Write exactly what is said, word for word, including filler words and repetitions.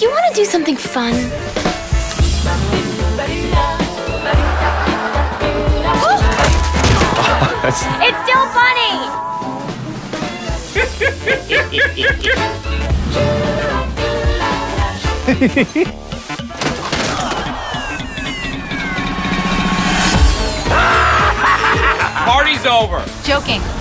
You want to do something fun? It's still funny! Party's over! Joking.